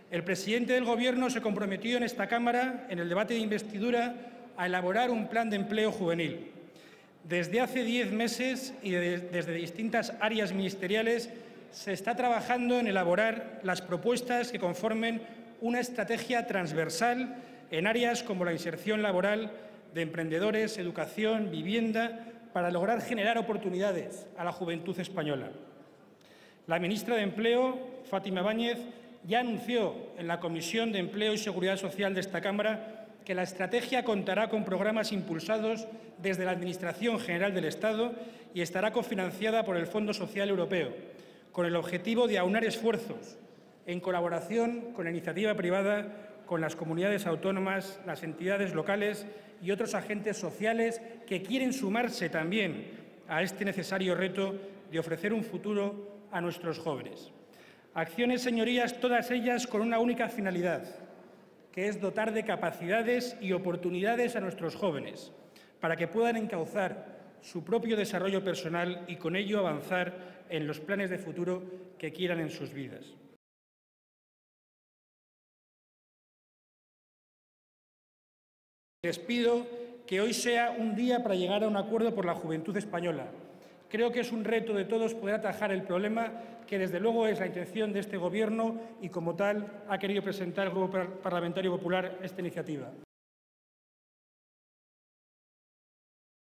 El presidente del Gobierno se comprometió en esta Cámara, en el debate de investidura, a elaborar un plan de empleo juvenil. Desde hace 10 meses y desde distintas áreas ministeriales se está trabajando en elaborar las propuestas que conformen una estrategia transversal en áreas como la inserción laboral de emprendedores, educación, vivienda, para lograr generar oportunidades a la juventud española. La ministra de Empleo, Fátima Báñez, ya anunció en la Comisión de Empleo y Seguridad Social de esta Cámara que la estrategia contará con programas impulsados desde la Administración General del Estado y estará cofinanciada por el Fondo Social Europeo, con el objetivo de aunar esfuerzos en colaboración con la iniciativa privada, con las comunidades autónomas, las entidades locales y otros agentes sociales que quieren sumarse también a este necesario reto de ofrecer un futuro a nuestros jóvenes. Acciones, señorías, todas ellas con una única finalidad, que es dotar de capacidades y oportunidades a nuestros jóvenes para que puedan encauzar su propio desarrollo personal y con ello avanzar en los planes de futuro que quieran en sus vidas. Les pido que hoy sea un día para llegar a un acuerdo por la juventud española. Creo que es un reto de todos poder atajar el problema, que desde luego es la intención de este Gobierno y como tal ha querido presentar el Grupo Parlamentario Popular esta iniciativa.